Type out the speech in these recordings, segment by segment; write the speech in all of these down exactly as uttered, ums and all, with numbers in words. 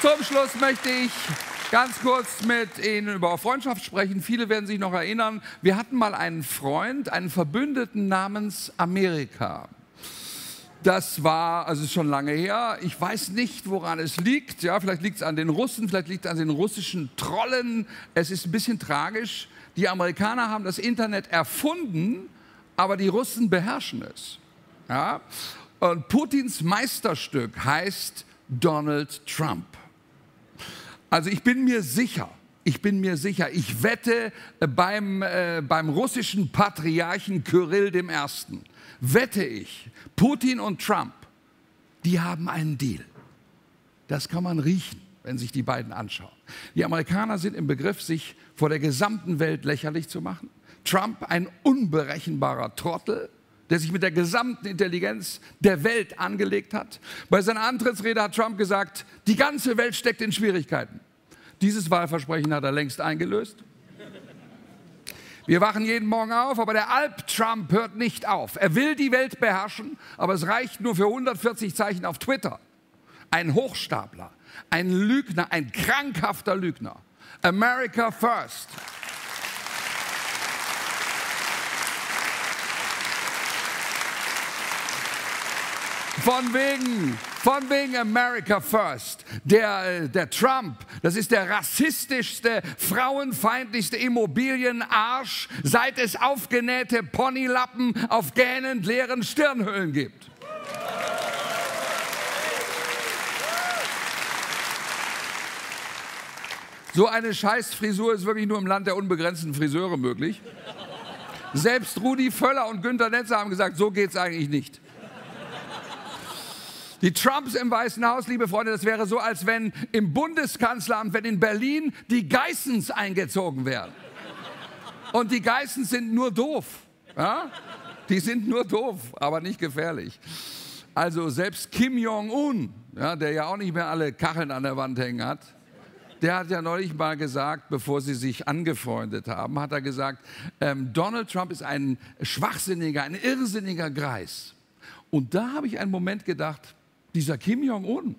Zum Schluss möchte ich ganz kurz mit Ihnen über Freundschaft sprechen. Viele werden sich noch erinnern, wir hatten mal einen Freund, einen Verbündeten namens Amerika. Das war, also ist schon lange her, ich weiß nicht, woran es liegt. Ja, vielleicht liegt es an den Russen, vielleicht liegt es an den russischen Trollen. Es ist ein bisschen tragisch. Die Amerikaner haben das Internet erfunden, aber die Russen beherrschen es. Ja? Und Putins Meisterstück heißt Donald Trump. Also ich bin mir sicher, ich bin mir sicher, ich wette beim, äh, beim russischen Patriarchen Kyrill der Erste, wette ich, Putin und Trump, die haben einen Deal. Das kann man riechen, wenn sich die beiden anschauen. Die Amerikaner sind im Begriff, sich vor der gesamten Welt lächerlich zu machen. Trump, ein unberechenbarer Trottel, der sich mit der gesamten Intelligenz der Welt angelegt hat. Bei seiner Antrittsrede hat Trump gesagt, die ganze Welt steckt in Schwierigkeiten. Dieses Wahlversprechen hat er längst eingelöst. Wir wachen jeden Morgen auf, aber der Alp-Trump hört nicht auf. Er will die Welt beherrschen, aber es reicht nur für hundertvierzig Zeichen auf Twitter. Ein Hochstapler, ein Lügner, ein krankhafter Lügner. America first. Von wegen, von wegen America first. Der, der Trump, das ist der rassistischste, frauenfeindlichste Immobilienarsch, seit es aufgenähte Ponylappen auf gähnend leeren Stirnhöhlen gibt. So eine Scheißfrisur ist wirklich nur im Land der unbegrenzten Friseure möglich. Selbst Rudi Völler und Günter Netzer haben gesagt, so geht's eigentlich nicht. Die Trumps im Weißen Haus, liebe Freunde, das wäre so, als wenn im Bundeskanzleramt, wenn in Berlin die Geissens eingezogen wären. Und die Geissens sind nur doof. Ja? Die sind nur doof, aber nicht gefährlich. Also selbst Kim Jong-un, ja, der ja auch nicht mehr alle Kacheln an der Wand hängen hat, der hat ja neulich mal gesagt, bevor sie sich angefreundet haben, hat er gesagt, ähm, Donald Trump ist ein schwachsinniger, ein irrsinniger Greis. Und da habe ich einen Moment gedacht, dieser Kim Jong-un,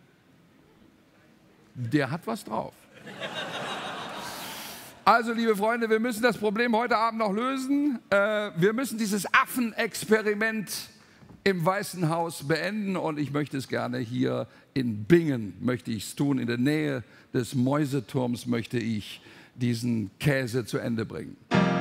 der hat was drauf. Also, liebe Freunde, wir müssen das Problem heute Abend noch lösen. Äh, wir müssen dieses Affenexperiment im Weißen Haus beenden und ich möchte es gerne hier in Bingen, möchte ich es tun, in der Nähe des Mäuseturms möchte ich diesen Käse zu Ende bringen.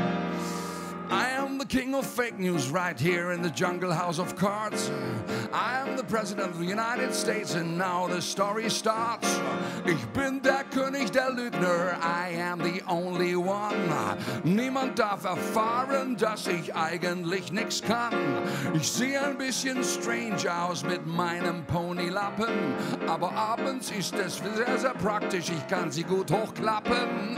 The king of fake news right here in the jungle house of cards. I am the president of the United States and now the story starts. Ich bin der König der Lügner, I am the only one. Niemand darf erfahren, dass ich eigentlich nichts kann. Ich sehe ein bisschen strange aus mit meinem Ponylappen, aber abends ist es sehr, sehr praktisch, ich kann sie gut hochklappen.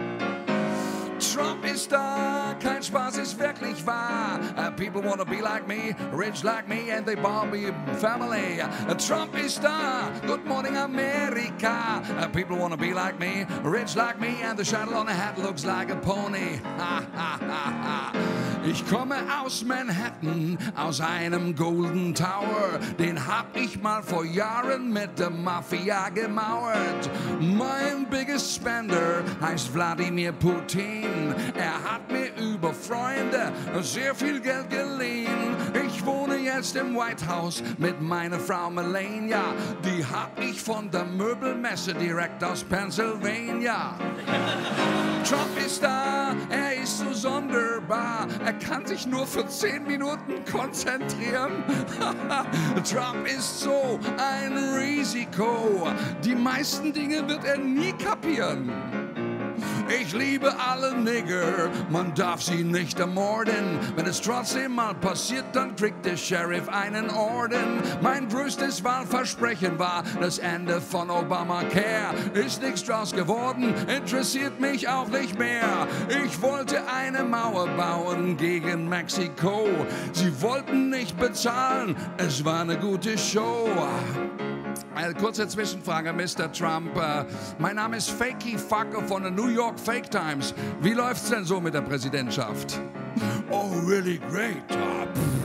Trump ist da, kein Spaß, ist wirklich wahr. Uh, people wanna be like me, rich like me, and they Barbie family. Uh, Trump ist da, good morning America. Uh, people wanna be like me, rich like me, and the shadow on the hat looks like a pony. Ha, ha, ha, ha. Ich komme aus Manhattan, aus einem Golden Tower. Den hab ich mal vor Jahren mit der Mafia gemauert. Mein biggest spender heißt Wladimir Putin. Er hat mir über Freunde sehr viel Geld geliehen. Ich wohne jetzt im White House mit meiner Frau Melania. Die hab ich von der Möbelmesse direkt aus Pennsylvania. Trump ist da, er ist so sonderbar. Er kann sich nur für zehn Minuten konzentrieren. Trump ist so ein Risiko. Die meisten Dinge wird er nie kapieren. Ich liebe alle Nigger, man darf sie nicht ermorden. Wenn es trotzdem mal passiert, dann kriegt der Sheriff einen Orden. Mein größtes Wahlversprechen war das Ende von Obamacare. Ist nichts draus geworden, interessiert mich auch nicht mehr. Ich wollte eine Mauer bauen gegen Mexiko. Sie wollten nicht bezahlen, es war eine gute Show. Eine kurze Zwischenfrage, Mister Trump. Uh, mein Name ist Fakey Fucker von der New York Fake Times. Wie läuft's denn so mit der Präsidentschaft? Oh, really great. Uh,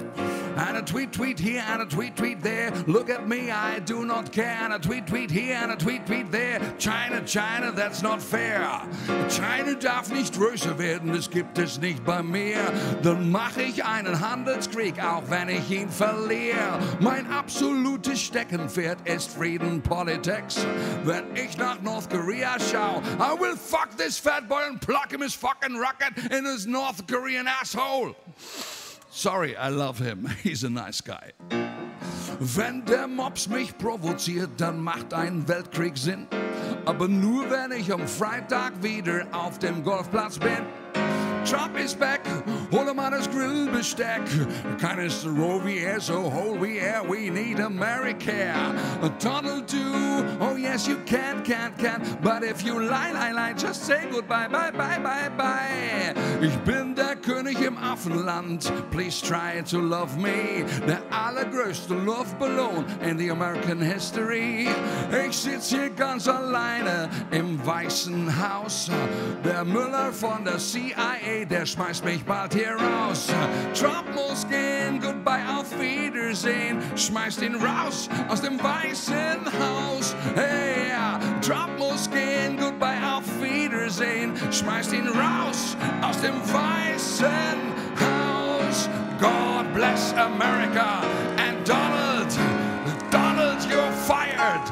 And a tweet, tweet here, and a tweet, tweet there. Look at me, I do not care. And a tweet, tweet here, and a tweet, tweet there. China, China, that's not fair. China darf nicht größer werden, das gibt es nicht bei mir. Dann mache ich einen Handelskrieg, auch wenn ich ihn verliere. Mein absolutes Steckenpferd ist Frieden Politics. Wenn ich nach North Korea schau, I will fuck this fat boy and pluck him his fucking rocket in his North Korean asshole. Sorry, I love him. He's a nice guy. Wenn der Mops mich provoziert, dann macht ein Weltkrieg Sinn. Aber nur wenn ich am Freitag wieder auf dem Golfplatz bin. Trump is back, hol ihm an das Grillbesteck. Keines Roe wie er, so whole wie er, we need America. Donald do, oh yes you can, can, can. But if you lie, lie, lie, just say goodbye, bye, bye, bye, bye. Ich bin der König im Affenland, please try to love me. Der allergrößte Luftballon in the American history. Ich sitz hier ganz alleine im Weißen Haus. Der Müller von der C I A, der schmeißt mich bald hier raus. Trump muss gehen, goodbye, auf Wiedersehen. Schmeißt ihn raus aus dem Weißen Haus. Hey, ja, Trump muss gehen, goodbye, auf Wiedersehen. Schmeißt ihn raus aus dem Weißen Haus. God bless America and Donald, Donald, you're fired.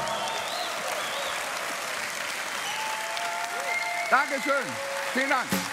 Dankeschön. Vielen Dank.